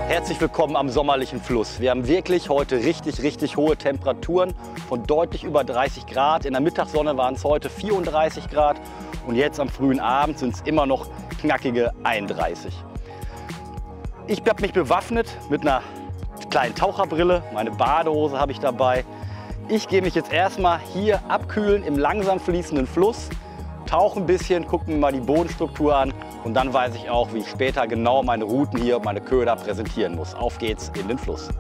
Herzlich willkommen am sommerlichen Fluss. Wir haben wirklich heute richtig hohe Temperaturen von deutlich über 30 Grad. In der Mittagssonne waren es heute 34 Grad und jetzt am frühen Abend sind es immer noch knackige 31. Ich habe mich bewaffnet mit einer kleinen Taucherbrille, meine Badehose habe ich dabei. Ich gehe mich jetzt erstmal hier abkühlen im langsam fließenden Fluss, tauche ein bisschen, gucke mir mal die Bodenstruktur an und dann weiß ich auch, wie ich später genau meine Routen hier, meine Köder präsentieren muss. Auf geht's in den Fluss.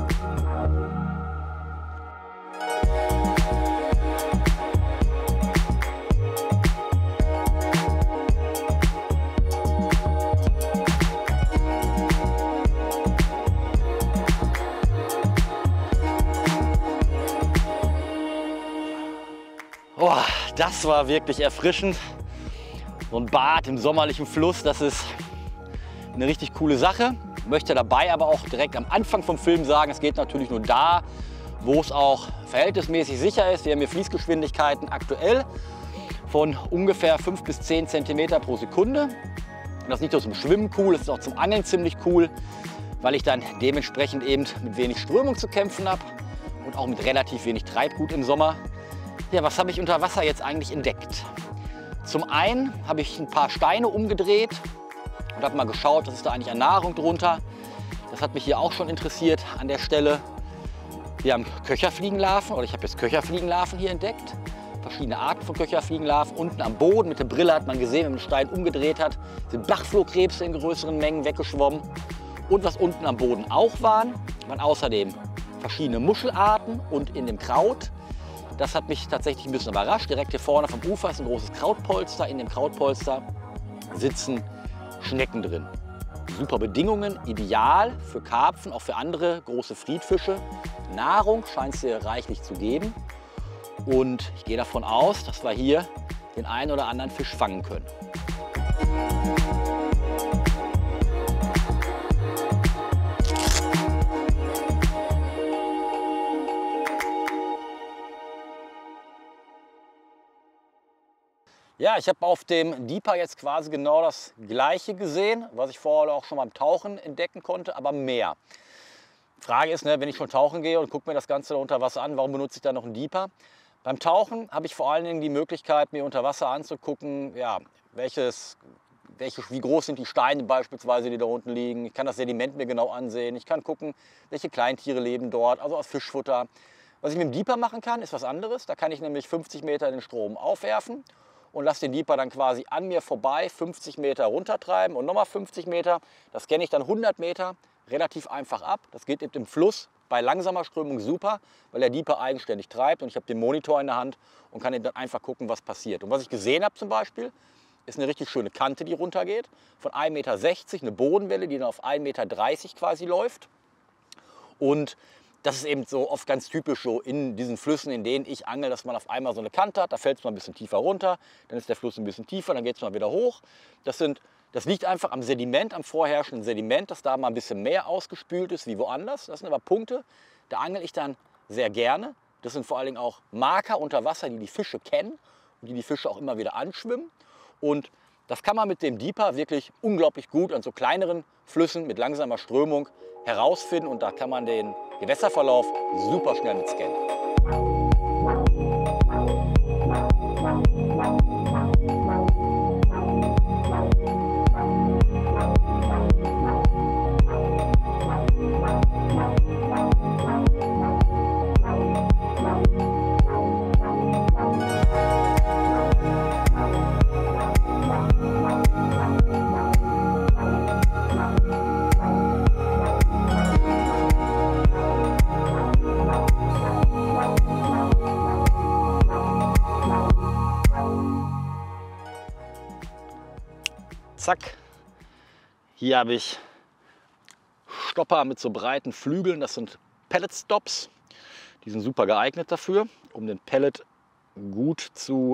Oh, das war wirklich erfrischend. So ein Bad im sommerlichen Fluss, das ist eine richtig coole Sache. Ich möchte dabei aber auch direkt am Anfang vom Film sagen, es geht natürlich nur da, wo es auch verhältnismäßig sicher ist. Wir haben hier Fließgeschwindigkeiten aktuell von ungefähr 5 bis 10 cm pro Sekunde. Und das ist nicht nur zum Schwimmen cool, das ist auch zum Angeln ziemlich cool, weil ich dann dementsprechend eben mit wenig Strömung zu kämpfen habe und auch mit relativ wenig Treibgut im Sommer. Ja, was habe ich unter Wasser jetzt eigentlich entdeckt? Zum einen habe ich ein paar Steine umgedreht und habe mal geschaut, was ist da eigentlich an Nahrung drunter. Das hat mich hier auch schon interessiert an der Stelle. Wir haben Köcherfliegenlarven, oder ich habe jetzt Köcherfliegenlarven hier entdeckt. Verschiedene Arten von Köcherfliegenlarven. Unten am Boden mit der Brille hat man gesehen, wenn man den Stein umgedreht hat, sind Bachflohkrebse in größeren Mengen weggeschwommen. Und was unten am Boden auch waren außerdem verschiedene Muschelarten und in dem Kraut. Das hat mich tatsächlich ein bisschen überrascht. Direkt hier vorne vom Ufer ist ein großes Krautpolster. In dem Krautpolster sitzen Schnecken drin. Super Bedingungen, ideal für Karpfen, auch für andere große Friedfische. Nahrung scheint es hier reichlich zu geben. Und ich gehe davon aus, dass wir hier den einen oder anderen Fisch fangen können. Ja, ich habe auf dem Deeper jetzt quasi genau das Gleiche gesehen, was ich vorher auch schon beim Tauchen entdecken konnte, aber mehr. Frage ist, wenn ich schon tauchen gehe und gucke mir das Ganze unter Wasser an, warum benutze ich da noch einen Deeper? Beim Tauchen habe ich vor allen Dingen die Möglichkeit, mir unter Wasser anzugucken, ja, wie groß sind die Steine beispielsweise, die da unten liegen. Ich kann das Sediment mir genau ansehen. Ich kann gucken, welche Kleintiere leben dort, also aus Fischfutter. Was ich mit dem Deeper machen kann, ist was anderes. Da kann ich nämlich 50 Meter den Strom aufwerfen und lasse den Deeper dann quasi an mir vorbei 50 Meter runtertreiben und nochmal 50 Meter. Das scanne ich dann 100 Meter relativ einfach ab. Das geht eben im Fluss bei langsamer Strömung super, weil der Deeper eigenständig treibt und ich habe den Monitor in der Hand und kann dann einfach gucken, was passiert. Und was ich gesehen habe zum Beispiel, ist eine richtig schöne Kante, die runtergeht, von 1,60 Meter, eine Bodenwelle, die dann auf 1,30 Meter quasi läuft. Und das ist eben so oft ganz typisch so in diesen Flüssen, in denen ich angel, dass man auf einmal so eine Kante hat, da fällt es mal ein bisschen tiefer runter, dann ist der Fluss ein bisschen tiefer, dann geht es mal wieder hoch. Das liegt einfach am Sediment, am vorherrschenden Sediment, dass da mal ein bisschen mehr ausgespült ist wie woanders. Das sind aber Punkte, da angel ich dann sehr gerne. Das sind vor allen Dingen auch Marker unter Wasser, die die Fische kennen und die Fische auch immer wieder anschwimmen. Und das kann man mit dem Deeper wirklich unglaublich gut an so kleineren Flüssen mit langsamer Strömung herausfinden und da kann man den Gewässerverlauf super schnell mit scannen. Zack, hier habe ich Stopper mit so breiten Flügeln, das sind Pellet Stops. Die sind super geeignet dafür, um den Pellet gut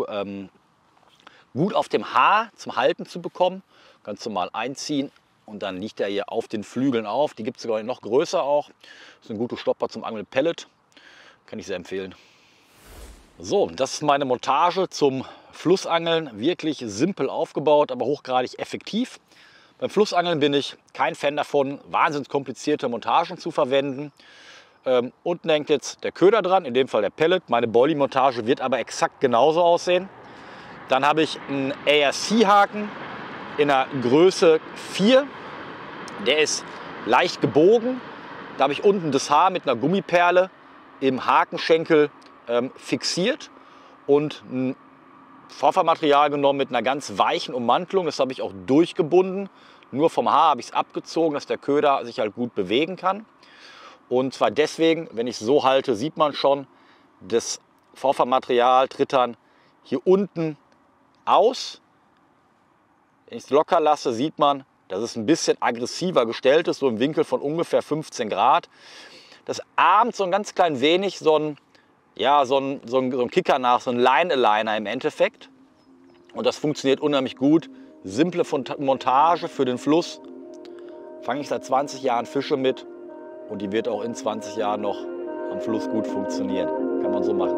auf dem Haar zum Halten zu bekommen. Kannst du mal einziehen und dann liegt er hier auf den Flügeln auf. Die gibt es sogar noch größer auch. Das sind gute Stopper zum Angeln mit Pellet, kann ich sehr empfehlen. So, das ist meine Montage zum Flussangeln. Wirklich simpel aufgebaut, aber hochgradig effektiv. Beim Flussangeln bin ich kein Fan davon, wahnsinnig komplizierte Montagen zu verwenden. Unten hängt jetzt der Köder dran, in dem Fall der Pellet. Meine Boilie-Montage wird aber exakt genauso aussehen. Dann habe ich einen ARC-Haken in der Größe 4. Der ist leicht gebogen. Da habe ich unten das Haar mit einer Gummiperle im Hakenschenkel fixiert und ein Vorfahrmaterial genommen mit einer ganz weichen Ummantelung. Das habe ich auch durchgebunden. Nur vom Haar habe ich es abgezogen, dass der Köder sich halt gut bewegen kann. Und zwar deswegen, wenn ich es so halte, sieht man schon, das Vorfahrmaterial tritt dann hier unten aus. Wenn ich es locker lasse, sieht man, dass es ein bisschen aggressiver gestellt ist, so im Winkel von ungefähr 15 Grad. Das ahmt so ein ganz klein wenig so ein Kicker nach, so ein Line-Aligner im Endeffekt. Und das funktioniert unheimlich gut. Simple Montage für den Fluss. Fange ich seit 20 Jahren Fische mit und die wird auch in 20 Jahren noch am Fluss gut funktionieren. Kann man so machen.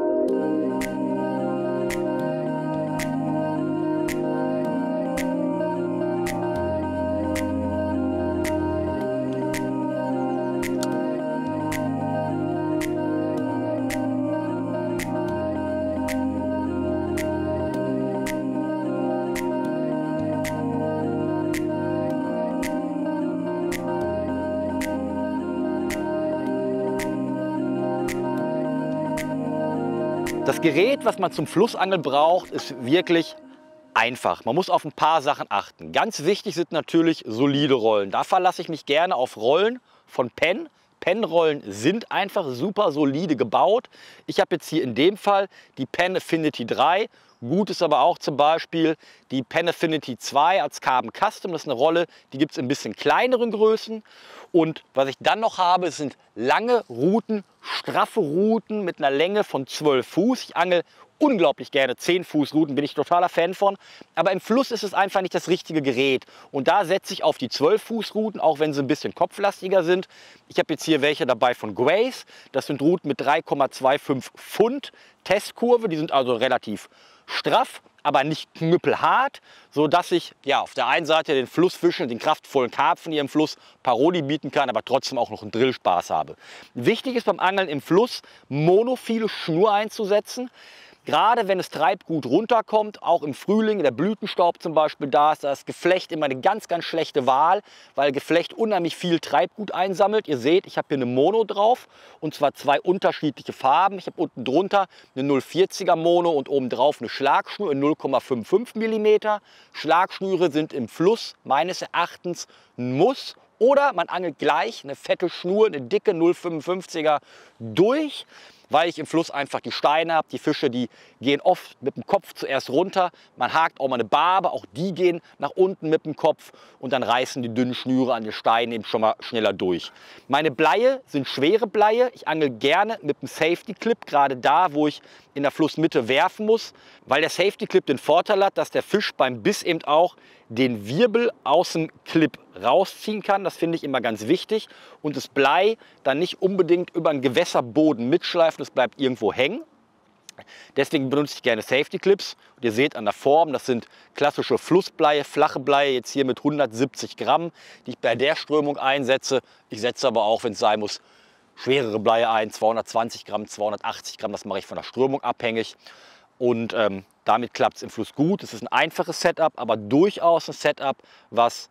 Das Gerät, was man zum Flussangeln braucht, ist wirklich einfach. Man muss auf ein paar Sachen achten. Ganz wichtig sind natürlich solide Rollen. Da verlasse ich mich gerne auf Rollen von Penn. Penn-Rollen sind einfach super solide gebaut. Ich habe jetzt hier in dem Fall die Penn Affinity 3. Gut ist aber auch zum Beispiel die Penn Affinity 2 als Carbon Custom. Das ist eine Rolle, die gibt es in ein bisschen kleineren Größen. Und was ich dann noch habe, sind lange Ruten, straffe Ruten mit einer Länge von 12 Fuß. Ich angel unglaublich gerne 10 Fuß Ruten, bin ich totaler Fan von. Aber im Fluss ist es einfach nicht das richtige Gerät. Und da setze ich auf die 12 Fuß Ruten, auch wenn sie ein bisschen kopflastiger sind. Ich habe jetzt hier welche dabei von Grace. Das sind Ruten mit 3,25 Pfund Testkurve. Die sind also relativ straff, aber nicht knüppelhart, sodass ich auf der einen Seite den Flussfischen, den kraftvollen Karpfen hier im Fluss Paroli bieten kann, aber trotzdem auch noch einen Drillspaß habe. Wichtig ist beim Angeln im Fluss, monophile Schnur einzusetzen. Gerade wenn das Treibgut runterkommt, auch im Frühling, der Blütenstaub zum Beispiel da ist, da ist Geflecht immer eine ganz, ganz schlechte Wahl, weil Geflecht unheimlich viel Treibgut einsammelt. Ihr seht, ich habe hier eine Mono drauf und zwar 2 unterschiedliche Farben. Ich habe unten drunter eine 0,40er Mono und oben drauf eine Schlagschnur in 0,55 mm. Schlagschnüre sind im Fluss meines Erachtens ein Muss. Oder man angelt gleich eine fette Schnur, eine dicke 0,55er durch, weil ich im Fluss einfach die Steine habe. Die Fische, die gehen oft mit dem Kopf zuerst runter. Man hakt auch mal eine Barbe, auch die gehen nach unten mit dem Kopf und dann reißen die dünnen Schnüre an den Steinen eben schon mal schneller durch. Meine Bleie sind schwere Bleie. Ich angel gerne mit dem Safety Clip, gerade da, wo ich in der Flussmitte werfen muss, weil der Safety Clip den Vorteil hat, dass der Fisch beim Biss eben auch den Wirbel aus dem Clip rausziehen kann. Das finde ich immer ganz wichtig. Und das Blei dann nicht unbedingt über einen Gewässerboden mitschleifen, das bleibt irgendwo hängen. Deswegen benutze ich gerne Safety Clips. Und ihr seht an der Form, das sind klassische Flussbleie, flache Bleie, jetzt hier mit 170 Gramm, die ich bei der Strömung einsetze. Ich setze aber auch, wenn es sein muss, schwerere Bleie ein, 220 Gramm, 280 Gramm, das mache ich von der Strömung abhängig. Und damit klappt es im Fluss gut. Es ist ein einfaches Setup, aber durchaus ein Setup, was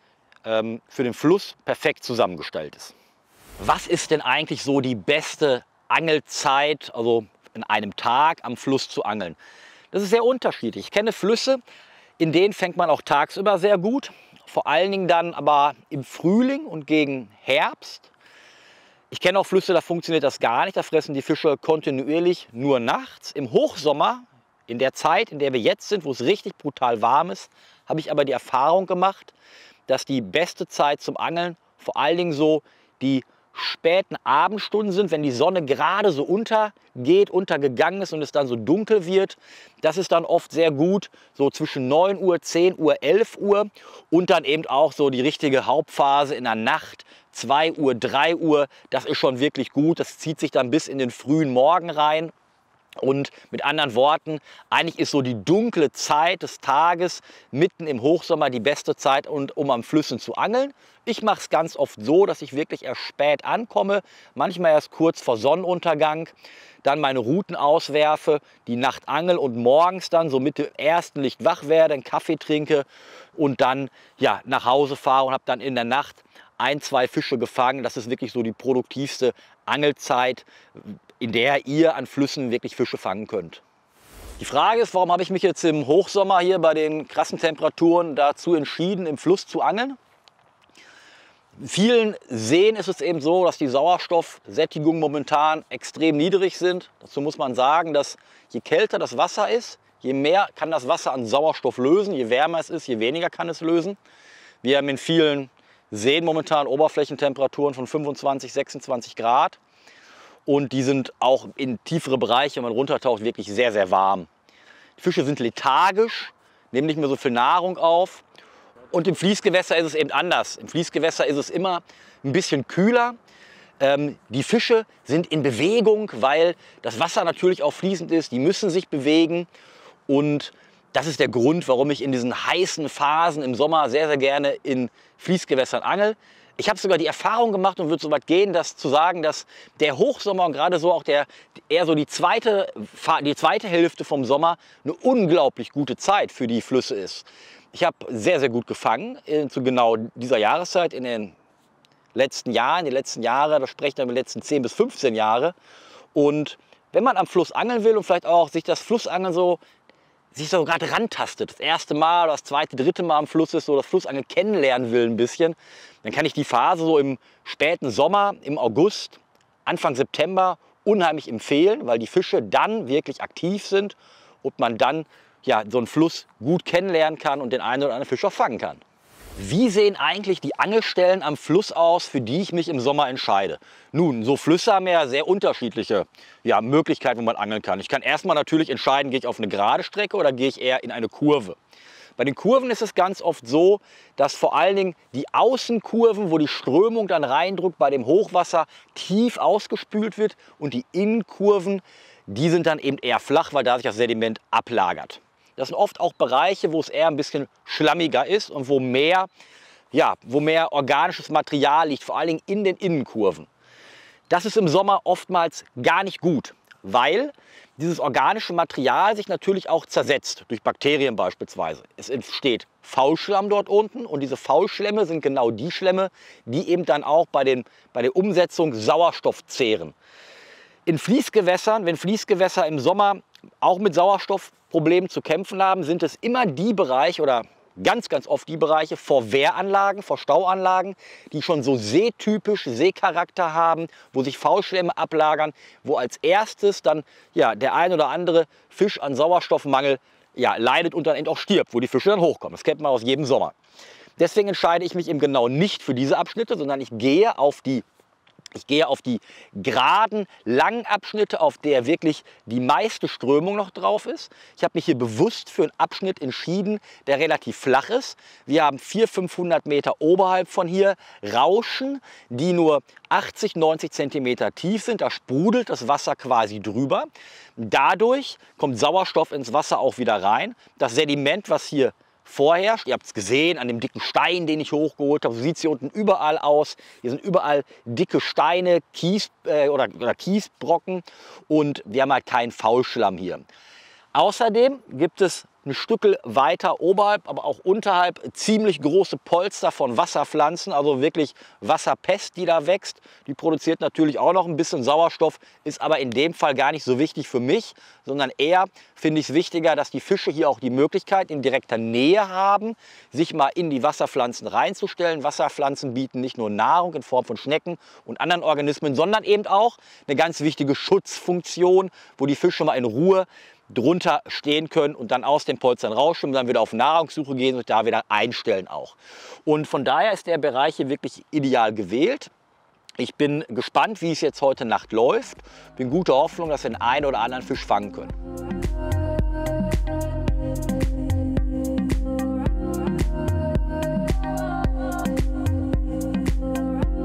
für den Fluss perfekt zusammengestellt ist. Was ist denn eigentlich so die beste Angelzeit, also in einem Tag am Fluss zu angeln? Das ist sehr unterschiedlich. Ich kenne Flüsse, in denen fängt man auch tagsüber sehr gut. Vor allen Dingen dann aber im Frühling und gegen Herbst. Ich kenne auch Flüsse, da funktioniert das gar nicht. Da fressen die Fische kontinuierlich nur nachts. Im Hochsommer, in der Zeit, in der wir jetzt sind, wo es richtig brutal warm ist, habe ich aber die Erfahrung gemacht, dass die beste Zeit zum Angeln vor allen Dingen so die späten Abendstunden sind, wenn die Sonne gerade so untergegangen ist und es dann so dunkel wird. Das ist dann oft sehr gut, so zwischen 9 Uhr, 10 Uhr, 11 Uhr und dann eben auch so die richtige Hauptphase in der Nacht, 2 Uhr, 3 Uhr. Das ist schon wirklich gut, das zieht sich dann bis in den frühen Morgen rein. Und mit anderen Worten, eigentlich ist so die dunkle Zeit des Tages mitten im Hochsommer die beste Zeit, um am Flüssen zu angeln. Ich mache es ganz oft so, dass ich wirklich erst spät ankomme, manchmal erst kurz vor Sonnenuntergang, dann meine Routen auswerfe, die Nacht angel und morgens dann so mit dem ersten Licht wach werde, einen Kaffee trinke und dann ja, nach Hause fahre und habe dann in der Nacht 1, 2 Fische gefangen. Das ist wirklich so die produktivste Angelzeit, in der ihr an Flüssen wirklich Fische fangen könnt. Die Frage ist, warum habe ich mich jetzt im Hochsommer hier bei den krassen Temperaturen dazu entschieden, im Fluss zu angeln? In vielen Seen ist es eben so, dass die Sauerstoffsättigungen momentan extrem niedrig sind. Dazu muss man sagen, dass je kälter das Wasser ist, je mehr kann das Wasser an Sauerstoff lösen. Je wärmer es ist, je weniger kann es lösen. Wir haben in vielen Seen momentan Oberflächentemperaturen von 25, 26 Grad. Und die sind auch in tiefere Bereiche, wenn man runtertaucht, wirklich sehr, sehr warm. Die Fische sind lethargisch, nehmen nicht mehr so viel Nahrung auf. Und im Fließgewässer ist es eben anders. Im Fließgewässer ist es immer ein bisschen kühler. Die Fische sind in Bewegung, weil das Wasser natürlich auch fließend ist. Die müssen sich bewegen. Und das ist der Grund, warum ich in diesen heißen Phasen im Sommer sehr, sehr gerne in Fließgewässern angel. Ich habe sogar die Erfahrung gemacht und würde so weit gehen, dass zu sagen, dass der Hochsommer und gerade so auch eher so die zweite Hälfte vom Sommer eine unglaublich gute Zeit für die Flüsse ist. Ich habe sehr, sehr gut gefangen zu genau dieser Jahreszeit in den letzten Jahren. Die letzten Jahre, da spreche ich dann die letzten 10 bis 15 Jahre. Und wenn man am Fluss angeln will und vielleicht auch sich das Flussangeln sich so gerade rantastet, das erste Mal oder das zweite, dritte Mal am Fluss ist, so das Flussangeln kennenlernen will ein bisschen, dann kann ich die Phase so im späten Sommer, im August, Anfang September unheimlich empfehlen, weil die Fische dann wirklich aktiv sind und man dann ja, so einen Fluss gut kennenlernen kann und den einen oder anderen Fisch auch fangen kann. Wie sehen eigentlich die Angelstellen am Fluss aus, für die ich mich im Sommer entscheide? Nun, so Flüsse haben ja sehr unterschiedliche Möglichkeiten, wo man angeln kann. Ich kann erstmal natürlich entscheiden, gehe ich auf eine gerade Strecke oder gehe ich eher in eine Kurve. Bei den Kurven ist es ganz oft so, dass vor allen Dingen die Außenkurven, wo die Strömung dann reindrückt, bei dem Hochwasser tief ausgespült wird und die Innenkurven, die sind dann eben eher flach, weil da sich das Sediment ablagert. Das sind oft auch Bereiche, wo es eher ein bisschen schlammiger ist und wo mehr organisches Material liegt, vor allen Dingen in den Innenkurven. Das ist im Sommer oftmals gar nicht gut, weil dieses organische Material sich natürlich auch zersetzt, durch Bakterien beispielsweise. Es entsteht Faulschlamm dort unten und diese Faulschlämme sind genau die Schlemme, die eben dann auch bei der Umsetzung Sauerstoff zehren. In Fließgewässern, wenn Fließgewässer im Sommer auch mit Sauerstoffproblemen zu kämpfen haben, sind es immer die Bereiche oder ganz, ganz oft die Bereiche vor Wehranlagen, vor Stauanlagen, die schon so seetypisch, Seecharakter haben, wo sich Faulschlämme ablagern, wo als erstes dann der ein oder andere Fisch an Sauerstoffmangel leidet und dann eben auch stirbt, wo die Fische dann hochkommen. Das kennt man aus jedem Sommer. Deswegen entscheide ich mich eben genau nicht für diese Abschnitte, sondern ich gehe auf die geraden, langen Abschnitte, auf der wirklich die meiste Strömung noch drauf ist. Ich habe mich hier bewusst für einen Abschnitt entschieden, der relativ flach ist. Wir haben 400, 500 Meter oberhalb von hier Rauschen, die nur 80, 90 Zentimeter tief sind. Da sprudelt das Wasser quasi drüber. Dadurch kommt Sauerstoff ins Wasser auch wieder rein. Das Sediment, was hier vorherrscht. Ihr habt es gesehen an dem dicken Stein, den ich hochgeholt habe. So sieht es hier unten überall aus. Hier sind überall dicke Steine, oder Kiesbrocken und wir haben halt keinen Faulschlamm hier. Außerdem gibt es ein Stück weiter oberhalb, aber auch unterhalb ziemlich große Polster von Wasserpflanzen, also wirklich Wasserpest, die da wächst. Die produziert natürlich auch noch ein bisschen Sauerstoff, ist aber in dem Fall gar nicht so wichtig für mich, sondern eher finde ich es wichtiger, dass die Fische hier auch die Möglichkeit in direkter Nähe haben, sich mal in die Wasserpflanzen reinzustellen. Wasserpflanzen bieten nicht nur Nahrung in Form von Schnecken und anderen Organismen, sondern eben auch eine ganz wichtige Schutzfunktion, wo die Fische mal in Ruhe drunter stehen können und dann aus den Polstern rausschwimmen, dann wieder auf Nahrungssuche gehen und da wieder einstellen auch. Und von daher ist der Bereich hier wirklich ideal gewählt. Ich bin gespannt, wie es jetzt heute Nacht läuft. Bin guter Hoffnung, dass wir den einen oder anderen Fisch fangen können.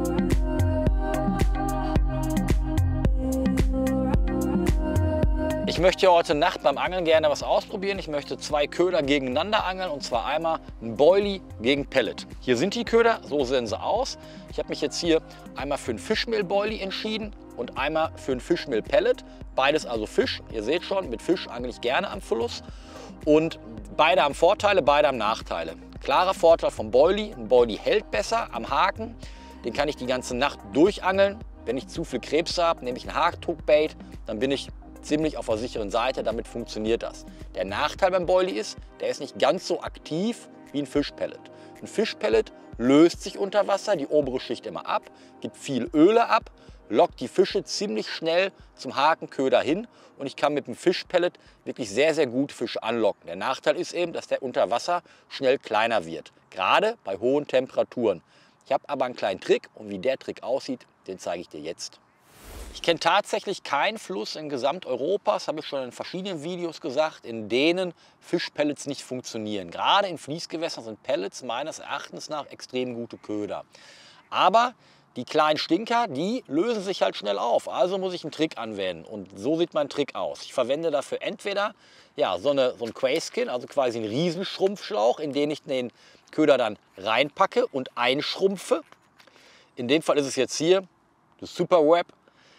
Ich Ich möchte heute Nacht beim Angeln gerne was ausprobieren. Ich möchte 2 Köder gegeneinander angeln, und zwar einmal ein Boilie gegen Pellet. Hier sind die Köder, so sehen sie aus. Ich habe mich jetzt hier einmal für ein Fischmehl-Boilie entschieden und einmal für ein Fischmehl-Pellet. Beides also Fisch. Ihr seht schon, mit Fisch angle ich gerne am Fluss. Und beide haben Vorteile, beide haben Nachteile. Klarer Vorteil vom Boilie: ein Boilie hält besser am Haken. Den kann ich die ganze Nacht durchangeln. Wenn ich zu viel Krebs habe, nehme ich ein Hardhook-Bait, dann bin ich ziemlich auf der sicheren Seite, damit funktioniert das. Der Nachteil beim Boilie ist, der ist nicht ganz so aktiv wie ein Fischpellet. Ein Fischpellet löst sich unter Wasser, die obere Schicht immer ab, gibt viel Öle ab, lockt die Fische ziemlich schnell zum Hakenköder hin und ich kann mit dem Fischpellet wirklich sehr, sehr gut Fische anlocken. Der Nachteil ist eben, dass der unter Wasser schnell kleiner wird, gerade bei hohen Temperaturen. Ich habe aber einen kleinen Trick und wie der Trick aussieht, den zeige ich dir jetzt. Ich kenne tatsächlich keinen Fluss in Gesamteuropa, das habe ich schon in verschiedenen Videos gesagt, in denen Fischpellets nicht funktionieren. Gerade in Fließgewässern sind Pellets meines Erachtens nach extrem gute Köder. Aber die kleinen Stinker, die lösen sich halt schnell auf. Also muss ich einen Trick anwenden. Und so sieht mein Trick aus. Ich verwende dafür entweder ja, so ein Quayskin, also quasi einen Riesenschrumpfschlauch, in den ich den Köder dann reinpacke und einschrumpfe. In dem Fall ist es jetzt hier das Super Wrap.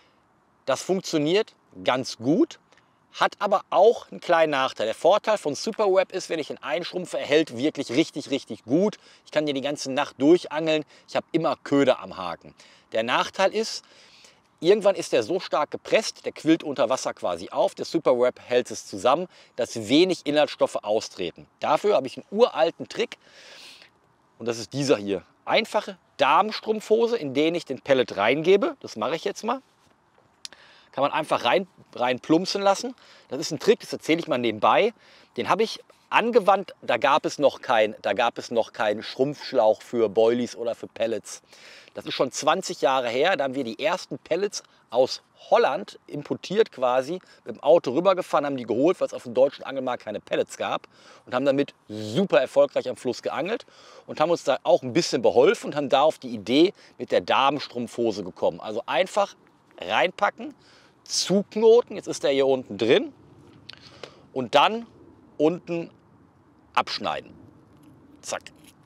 Das funktioniert ganz gut, hat aber auch einen kleinen Nachteil. Der Vorteil von Super Wrap ist, wenn ich ihn einschrumpfe, er hält wirklich richtig, richtig gut. Ich kann hier die ganze Nacht durchangeln. Ich habe immer Köder am Haken. Der Nachteil ist, irgendwann ist der so stark gepresst, der quillt unter Wasser quasi auf. Der Super Wrap hält es zusammen, dass wenig Inhaltsstoffe austreten. Dafür habe ich einen uralten Trick und das ist dieser hier. Einfache Damenstrumpfhose, in den ich den Pellet reingebe. Das mache ich jetzt mal. Kann man einfach rein plumpsen lassen. Das ist ein Trick, das erzähle ich mal nebenbei. Den habe ich angewandt, da gab es noch keinen Schrumpfschlauch für Boilies oder für Pellets. Das ist schon 20 Jahre her, da haben wir die ersten Pellets aus Holland importiert quasi, mit dem Auto rübergefahren, haben die geholt, weil es auf dem deutschen Angelmarkt keine Pellets gab und haben damit super erfolgreich am Fluss geangelt und haben uns da auch ein bisschen beholfen und haben da auf die Idee mit der Damenstrumpfhose gekommen. Also einfach reinpacken, zuknoten, jetzt ist der hier unten drin und dann unten abschneiden. Zack.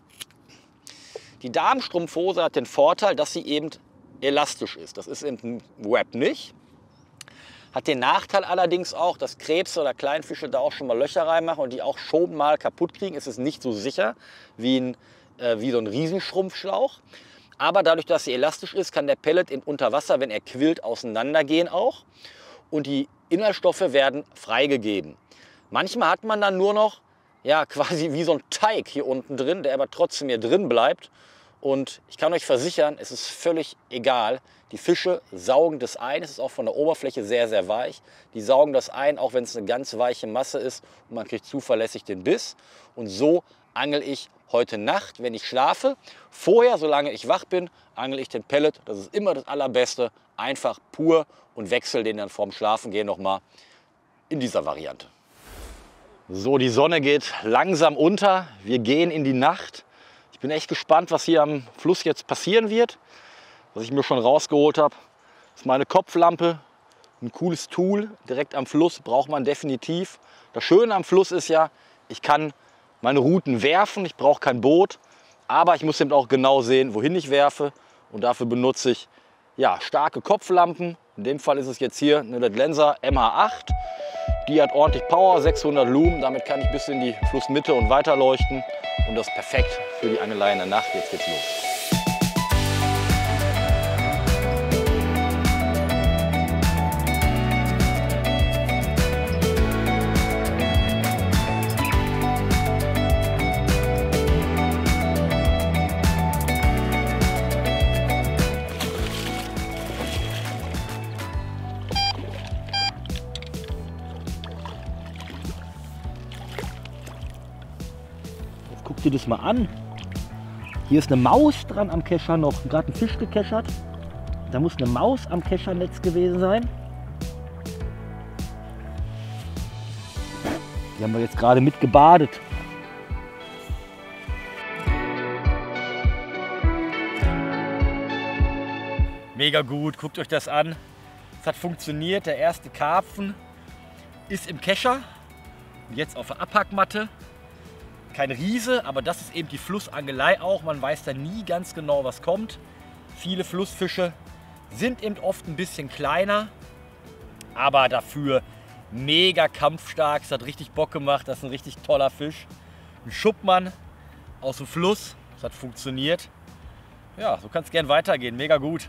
Die Damenstrumpfhose hat den Vorteil, dass sie eben elastisch ist. Das ist eben ein Wrap nicht. Hat den Nachteil allerdings auch, dass Krebse oder Kleinfische da auch schon mal Löcher reinmachen und die auch schon mal kaputt kriegen. Es ist nicht so sicher wie so ein Riesenschrumpfschlauch. Aber dadurch, dass sie elastisch ist, kann der Pellet unter Wasser, wenn er quillt, auseinandergehen auch. Und die Inhaltsstoffe werden freigegeben. Manchmal hat man dann nur noch ja, quasi wie so ein Teig hier unten drin, der aber trotzdem hier drin bleibt. Und ich kann euch versichern, es ist völlig egal. Die Fische saugen das ein. Es ist auch von der Oberfläche sehr, sehr weich. Die saugen das ein, auch wenn es eine ganz weiche Masse ist. Und man kriegt zuverlässig den Biss. Und so angel ich heute Nacht, wenn ich schlafe. Vorher, solange ich wach bin, angel ich den Pellet. Das ist immer das Allerbeste. Einfach pur und wechsle den dann vorm Schlafengehen nochmal in dieser Variante. So, die Sonne geht langsam unter. Wir gehen in die Nacht. Ich bin echt gespannt, was hier am Fluss jetzt passieren wird. Was ich mir schon rausgeholt habe, ist meine Kopflampe. Ein cooles Tool, direkt am Fluss, braucht man definitiv. Das Schöne am Fluss ist ja, ich kann meine Routen werfen, ich brauche kein Boot, aber ich muss eben auch genau sehen, wohin ich werfe. Und dafür benutze ich ja, starke Kopflampen. In dem Fall ist es jetzt hier eine Lenser MH8. Die hat ordentlich Power, 600 Lumen. Damit kann ich bis in die Flussmitte und weiter leuchten. Und das ist perfekt für die Angelei in der Nacht. Jetzt geht's los. Guck dir das mal an. Hier ist eine Maus dran am Kescher noch. Gerade ein Fisch gekeschert. Da muss eine Maus am Keschernetz gewesen sein. Die haben wir jetzt gerade mit gebadet. Mega gut, guckt euch das an. Es hat funktioniert. Der erste Karpfen ist im Kescher. Jetzt auf der Abpackmatte. Kein Riese, aber das ist eben die Flussangelei auch. Man weiß da nie ganz genau, was kommt. Viele Flussfische sind eben oft ein bisschen kleiner, aber dafür mega kampfstark. Es hat richtig Bock gemacht. Das ist ein richtig toller Fisch. Ein Schuppmann aus dem Fluss. Das hat funktioniert. Ja, so kann es gern weitergehen. Mega gut.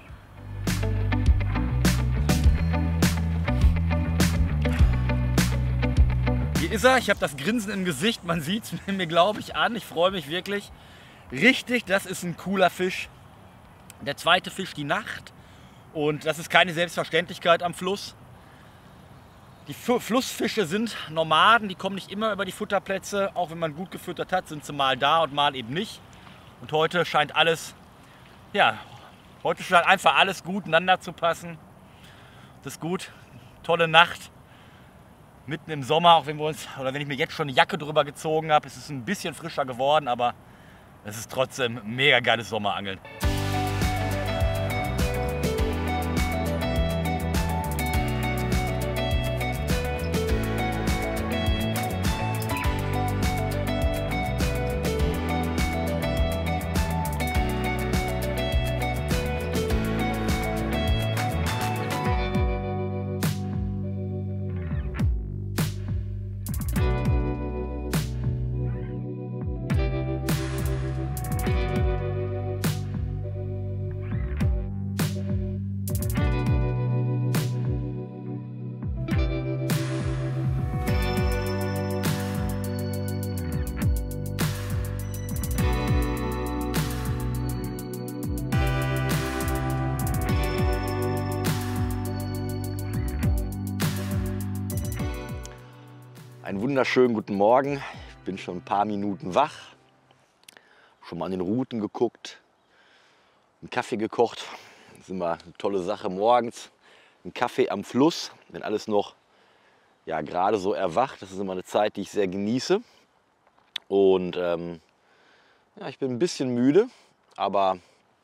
Hier ist er. Ich habe das Grinsen im Gesicht. Man sieht es mir, glaube ich, an. Ich freue mich wirklich. Richtig, das ist ein cooler Fisch. Der zweite Fisch, die Nacht. Und das ist keine Selbstverständlichkeit am Fluss. Die Flussfische sind Nomaden, die kommen nicht immer über die Futterplätze. Auch wenn man gut gefüttert hat, sind sie mal da und mal eben nicht. Und heute scheint alles, ja, heute scheint einfach alles gut ineinander zu passen. Das ist gut. Tolle Nacht. Mitten im Sommer, auch wenn wir uns, oder wenn ich mir jetzt schon eine Jacke drüber gezogen habe, ist es ein bisschen frischer geworden, aber es ist trotzdem mega geiles Sommerangeln. Einen wunderschönen guten Morgen. Ich bin schon ein paar Minuten wach. Schon mal an den Routen geguckt. Einen Kaffee gekocht. Das ist immer eine tolle Sache morgens. Ein Kaffee am Fluss, wenn alles noch ja, gerade so erwacht. Das ist immer eine Zeit, die ich sehr genieße. Und ja, ich bin ein bisschen müde, aber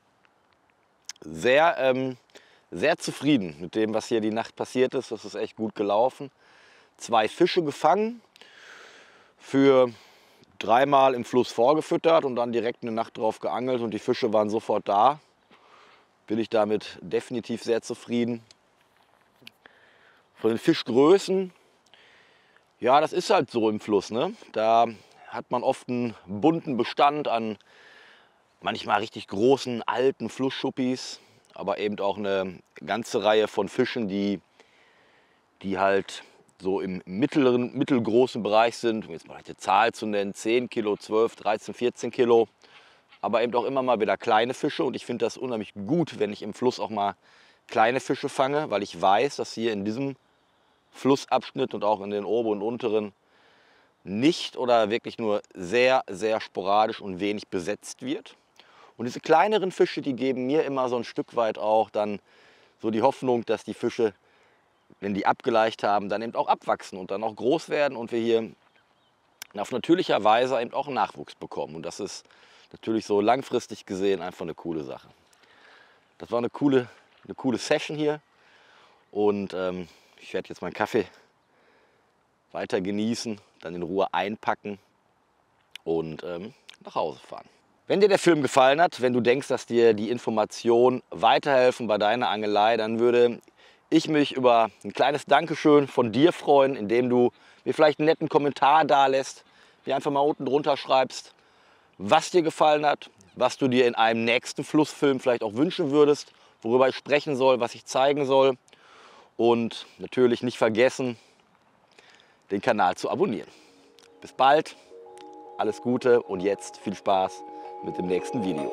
sehr, sehr zufrieden mit dem, was hier die Nacht passiert ist. Das ist echt gut gelaufen. 2 Fische gefangen, für 3-mal im Fluss vorgefüttert und dann direkt eine Nacht drauf geangelt und die Fische waren sofort da. Bin ich damit definitiv sehr zufrieden. Von den Fischgrößen, ja, das ist halt so im Fluss, ne? Da hat man oft einen bunten Bestand an manchmal richtig großen, alten Flussschuppis, aber eben auch eine ganze Reihe von Fischen, die halt so im mittelgroßen Bereich sind, um jetzt mal eine Zahl zu nennen, 10 Kilo, 12, 13, 14 Kilo, aber eben auch immer mal wieder kleine Fische und ich finde das unheimlich gut, wenn ich im Fluss auch mal kleine Fische fange, weil ich weiß, dass hier in diesem Flussabschnitt und auch in den oberen und unteren nicht oder wirklich nur sehr, sehr sporadisch und wenig besetzt wird. Und diese kleineren Fische, die geben mir immer so ein Stück weit auch dann so die Hoffnung, dass die Fische, wenn die abgeleicht haben, dann eben auch abwachsen und dann auch groß werden und wir hier auf natürlicher Weise eben auch einen Nachwuchs bekommen. Und das ist natürlich so langfristig gesehen einfach eine coole Sache. Das war eine coole Session hier und ich werde jetzt meinen Kaffee weiter genießen, dann in Ruhe einpacken und nach Hause fahren. Wenn dir der Film gefallen hat, wenn du denkst, dass dir die Informationen weiterhelfen bei deiner Angelei, dann würde ich mich über ein kleines Dankeschön von dir freuen, indem du mir vielleicht einen netten Kommentar da lässt, mir einfach mal unten drunter schreibst, was dir gefallen hat, was du dir in einem nächsten Flussfilm vielleicht auch wünschen würdest, worüber ich sprechen soll, was ich zeigen soll. Und natürlich nicht vergessen, den Kanal zu abonnieren. Bis bald, alles Gute und jetzt viel Spaß mit dem nächsten Video.